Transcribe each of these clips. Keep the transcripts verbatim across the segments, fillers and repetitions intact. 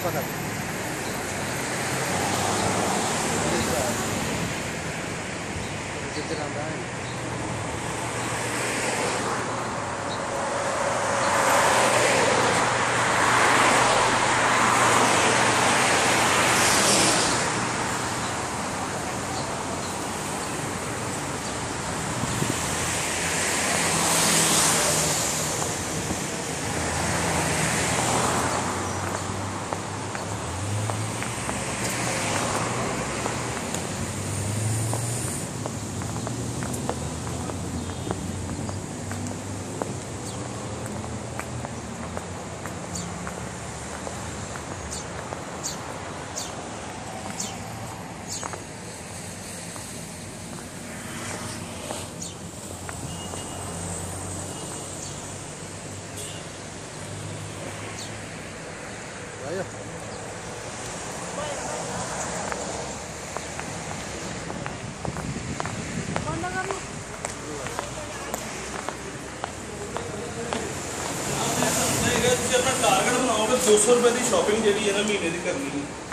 कता त्यति राम्रो आयो Ayo. Mana kamu? टारगेट बनाओगे दो सौ रुपए की शॉपिंग जी है ना महीने की करनी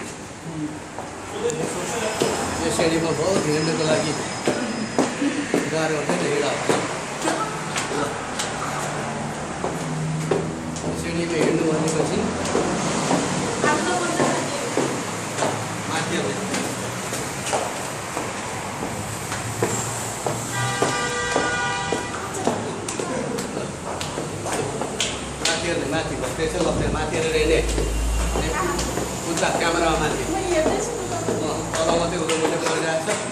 यो श्रेणीमा बहुत हिँड्नको लागि गाह्रो हुन्छ नि हिँड्दा श्रेणीमा हिँड्नु भनेपछि माथि माथि त्यसो गर्छ माथि हेर्ने उता क्यामेरामा माथि तल मात्रै उता मात्रै गरिरहेको छ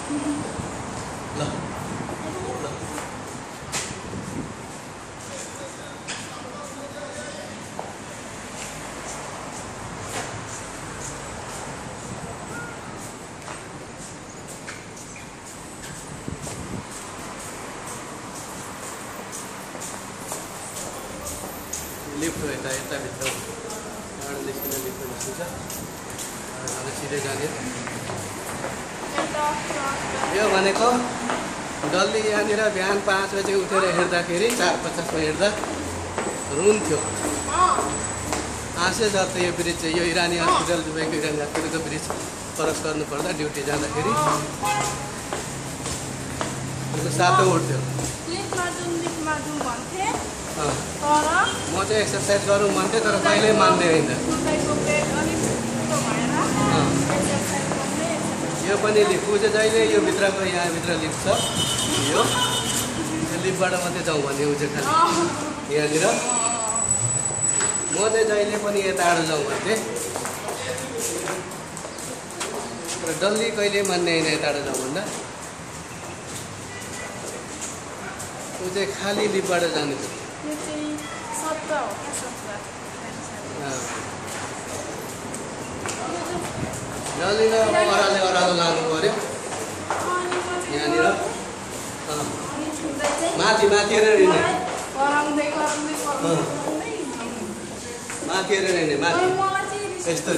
ल लिफ्ट हो यता यताभित्र टाढो निस्किँदा लिफ्ट निस्किन्छ अनि सिधै जाने यो भनेको डल्ली यहाँनिर बिहान पाँच बजे उठेर हेर्दाखेरि चार पचासमा हेर्दा रुन्थ्यो आशै छ यो ब्रिज चाहिँ यो इरानी हस्पिटल दुबईको इरानी हस्पिटलको ब्रिज क्रस गर्नुपर्दा ड्युटी जाँदाखेरि सातो उठ्थ्यो म चाहिँ एक्सर्साइज गरौँ भन्थेँ तर कहिल्यै मान्ने होइन यो पनि लिफ्ट ऊ चाहिँ जहिले यो भित्रको यहाँभित्र लिफ्ट छ यो लिफ्टबाट मात्रै जाउँ भन्ने ऊ चाहिँ खालि यहाँनिर म चाहिँ जहिले पनि यताबाट जाउँ भन्थेँ तर डल्ली कहिले मान्ने होइन यताबाट जाउँ भन्दा ऊ चाहिँ खालि लिफ्टबाट जानु छ डल्ली त ओह्रालो ओह्रालो लानु पऱ्यो यहाँनिर माथि माथि हेरेर हिँड्ने माथि हेरेर हिँड्ने माथि यस्तो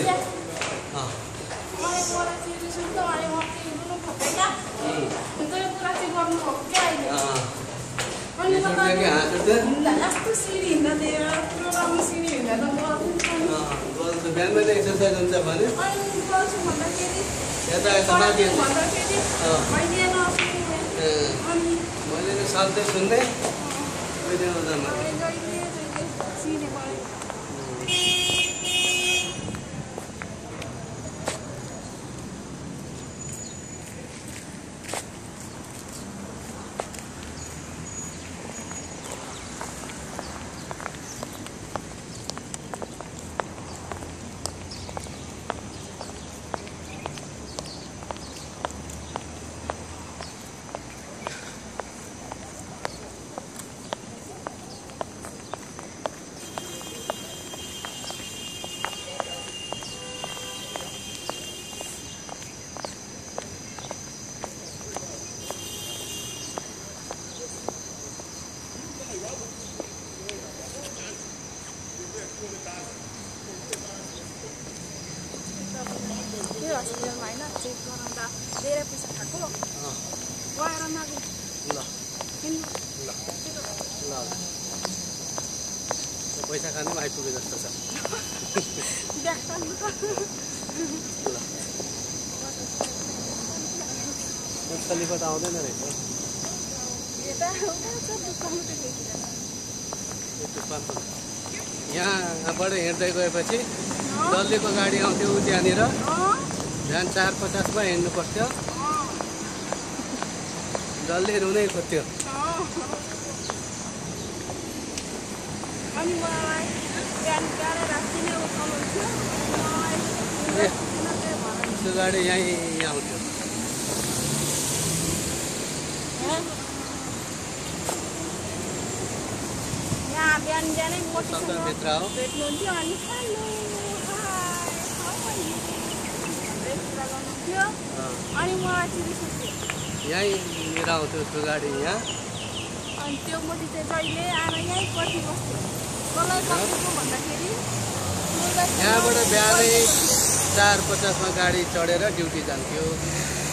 बिहान मैले एक्सर्साइज हुन्छ भने यता यता माथि मैले सधैँ सुन्दै हस्पिटलमा होइन चेक गराउँदा धेरै पैसा खाएको गएर माग्नु ल ल ल पैसा खानु पनि आइपुगे जस्तो छ। ल खलिफा त आउँदैन रहेछ। यहाँबाट हिँड्दै गएपछि डल्लेको गाडी आउँथ्यो उ त्यहाँनिर बिहान चार पचासमा हिँड्नु पर्थ्यो। डल्ले रुनै खोज्थ्यो। त्यो गाडी यहीँ आउँथ्यो। यहाँ बिहान बिहानै मोटरसाइकल भित्र हो भेट्नुहुन्थ्यो अनि hello hi how are you कुरा गर्नुहुन्थ्यो अनि मलाई चिनिसक्थ्यो। यहीँनिर आउँथ्यो त्यो गाडी यहाँ। अनि त्यो मोटी चाहिँ जहिले आएर यहीँ पछि बस्थ्यो। कसलाई बसेको भन्दाखेरि यहाँबाट बिहानै चार पचासमा गाडी चढेर ड्युटी जान्थ्यो।